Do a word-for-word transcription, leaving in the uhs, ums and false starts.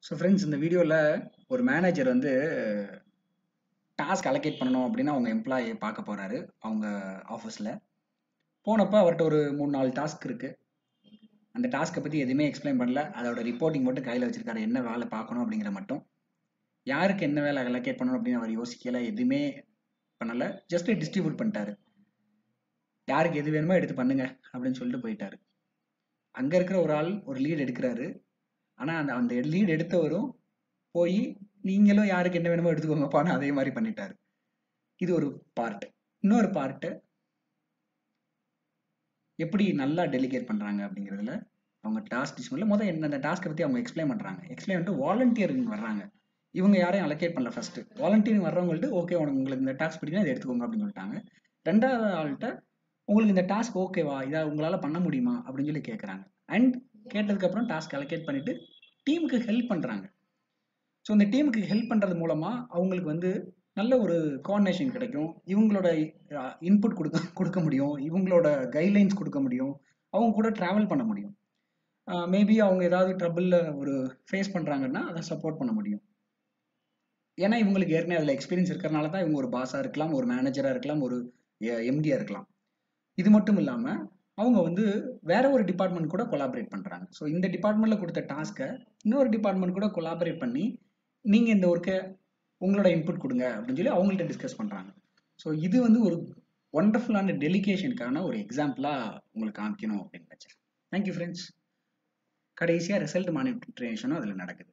So friends, இந்த வீடியோவில் ஒரு மேனேஜர் வந்து டாஸ்க் அலோகேட் பண்ணணும் அப்படின்னு அவங்க எம்ப்ளாயை பார்க்க போகிறாரு அவங்க ஆஃபீஸில். போனப்போ அவர்கிட்ட ஒரு மூணு நாலு டாஸ்க் இருக்குது. அந்த டாஸ்க்கை பற்றி எதுவுமே எக்ஸ்பிளைன் பண்ணல. அதோட ரிப்போர்ட்டிங் மட்டும் கையில் வச்சிருக்காரு, என்ன வேலை பார்க்கணும் அப்படிங்கிற மட்டும். யாருக்கு என்ன வேலை அலோகேட் பண்ணணும் அப்படின்னு அவர் யோசிக்கல, எதுவுமே பண்ணலை. ஜஸ்ட் டிஸ்ட்ரிபியூட் பண்ணிட்டாரு. யாருக்கு எது வேணுமோ எடுத்து பண்ணுங்க அப்படின்னு சொல்லிட்டு போயிட்டாரு. அங்கே இருக்கிற ஒரு ஆள் ஒரு லீட் எடுக்கிறாரு. ஆனால் அந்த அந்த லீட் எடுத்தவரும் போய் நீங்களும் யாருக்கு என்ன வேணுமோ எடுத்துக்கோங்கப்பான்னு அதே மாதிரி பண்ணிட்டாரு. இது ஒரு பார்ட். இன்னொரு பார்ட்டு எப்படி நல்லா டெலிகேட் பண்ணுறாங்க அப்படிங்கிறதுல அவங்க டாஸ்க் டிஸ்பிளில் முதல் என்ன அந்த டாஸ்க்கை பற்றி அவங்க எக்ஸ்பிளைன் பண்ணுறாங்க. எக்ஸ்பிளைன் பண்ணிட்டு வாலண்டியரிங் வர்றாங்க. இவங்க யாரையும் அலோகேட் பண்ணல. ஃபர்ஸ்ட் வாலண்டியரிங் வர்றவங்கள்ட்ட ஓகே உனக்கு உங்களுக்கு இந்த டாஸ்க் பிடிக்கும் இதை எடுத்துக்கோங்க அப்படின்னு சொல்லிட்டாங்க. ரெண்டாவது ஆள்கிட்ட உங்களுக்கு இந்த டாஸ்க் ஓகேவா, இதை உங்களால் பண்ண முடியுமா அப்படின்னு சொல்லி கேட்குறாங்க. அண்ட் கேட்டதுக்கப்புறம் டாஸ்க் அலோகேட் பண்ணிட்டு டீமுக்கு ஹெல்ப் பண்ணுறாங்க. ஸோ இந்த டீமுக்கு ஹெல்ப் பண்ணுறது மூலமாக அவங்களுக்கு வந்து நல்ல ஒரு கோஆர்டினேஷன் கிடைக்கும். இவங்களோட இன்புட் கொடுக்க கொடுக்க முடியும், இவங்களோட கைட்லைன்ஸ் கொடுக்க முடியும், அவங்க கூட ட்ராவல் பண்ண முடியும். மேபி அவங்க ஏதாவது ட்ரபிளில் ஒரு ஃபேஸ் பண்ணுறாங்கன்னா அதை சப்போர்ட் பண்ண முடியும். ஏன்னா இவங்களுக்கு ஏற்கனவே அதில் எக்ஸ்பீரியன்ஸ் இருக்கிறனால தான் இவங்க ஒரு பாஸாக இருக்கலாம், ஒரு மேனேஜராக இருக்கலாம், ஒரு எம்டியாக இருக்கலாம். இது மட்டும் இல்லாமல் அவங்க வந்து வேற ஒரு டிபார்ட்மெண்ட் கூட கொலாபரேட் பண்ணுறாங்க. ஸோ இந்த டிபார்ட்மெண்ட்டில் கொடுத்த டாஸ்க்கை இன்னொரு டிபார்ட்மெண்ட் கூட கொலாபரேட் பண்ணி நீங்கள் இந்த ஒர்க்கை உங்களோட இன்புட் கொடுங்க அப்படின்னு சொல்லி அவங்கள்ட்ட டிஸ்கஸ் பண்ணுறாங்க. ஸோ இது வந்து ஒரு ஒண்டர்ஃபுல்லான டெலிகேஷனுக்கான ஒரு எக்ஸாம்பிளாக உங்களுக்கு காமிக்கணும் அப்படின்னு நினச்சேன். Thank you friends. கடைசியாக ரிசல்ட் மானிட்டரேஷனும் அதில் நடக்குது.